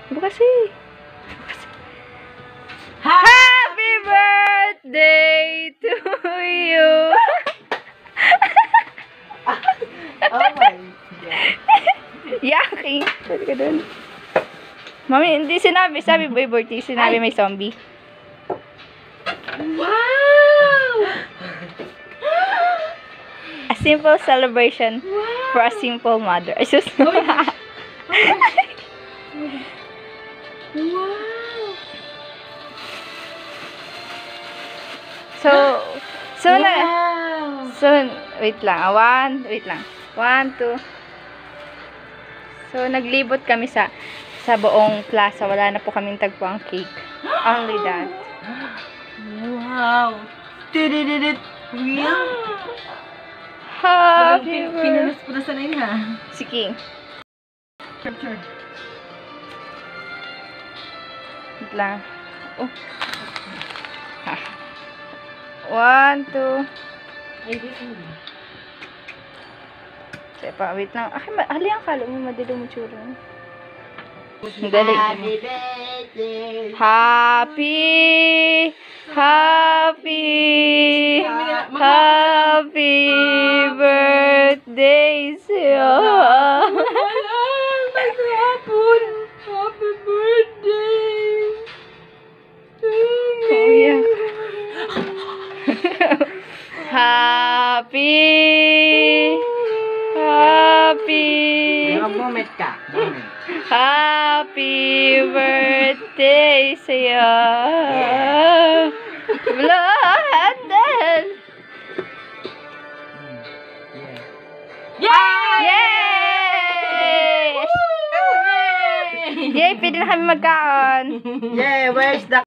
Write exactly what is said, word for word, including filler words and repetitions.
Bukasi. Bukasi. Happy birthday to you. Oh my God. Yaki. Pwede ka dun. Mami, hindi sinabi. Sabi boy birthday. Sinabi may zombie. Wow! A simple celebration Wow! for a simple mother. Ay, sus. Oh my gosh. Wow! So, so na, Wow! so, wait lang. ah, One, wait lang. One, two. So, naglibot kami sa, sa buong plaza. Wala na po kaming tagpuang cake. Only that. Wow! Tidididit! Real? Happy birthday. Pinunas po na sa rin ha. Si King. Sure. Wait lang. Oh. Ha. One, two. Ay, di ko. Sige pa, wait lang. Ay, ma- hali ang kalo mo, madilo mo tsura. Ang galing. Happy birthday! Happy, happy, happy birthday sa'yo. Hapon! Happy birthday! Kuya. Happy, happy, Mag-moment ka. Moment. happy birthday sa'yo. Blow a candle. Yay! Yay! Yay! Pwede na kami magkaon. Yay! Where's the